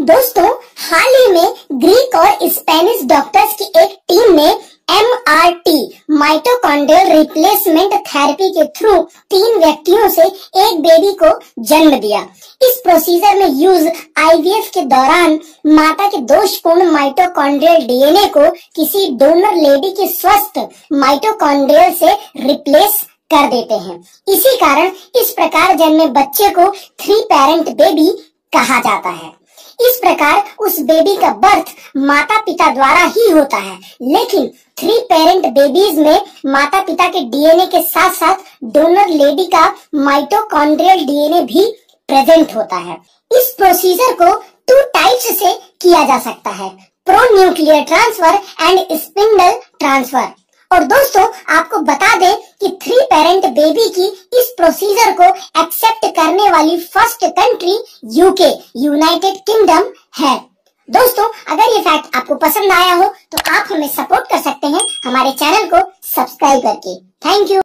दोस्तों, हाल ही में ग्रीक और स्पेनिश डॉक्टर्स की एक टीम ने MRT माइटोकॉन्ड्रियल रिप्लेसमेंट थेरेपी के थ्रू 3 व्यक्तियों से एक बेबी को जन्म दिया। इस प्रोसीजर में यूज IVF के दौरान माता के दोषपूर्ण माइटोकॉन्ड्रियल DNA को किसी डोनर लेडी के स्वस्थ माइटोकॉन्ड्रियल से रिप्लेस कर देते हैं। इसी कारण इस प्रकार जन्मे बच्चे को 3 पेरेंट बेबी कहा जाता है। इस प्रकार उस बेबी का बर्थ माता पिता द्वारा ही होता है, लेकिन 3 पेरेंट बेबीज में माता पिता के DNA के साथ साथ डोनर लेडी का माइटोकॉन्ड्रियल DNA भी प्रेजेंट होता है। इस प्रोसीजर को 2 टाइप्स से किया जा सकता है, pronuclear transfer and spindle transfer. और दोस्तों, आपको बता दें कि 3 पेरेंट बेबी की इस प्रोसीजर को एक्सेप्ट करने वाली first country UK United Kingdom है। दोस्तों, अगर ये फैक्ट आपको पसंद आया हो तो आप हमें सपोर्ट कर सकते हैं हमारे चैनल को सब्सक्राइब करके। Thank you.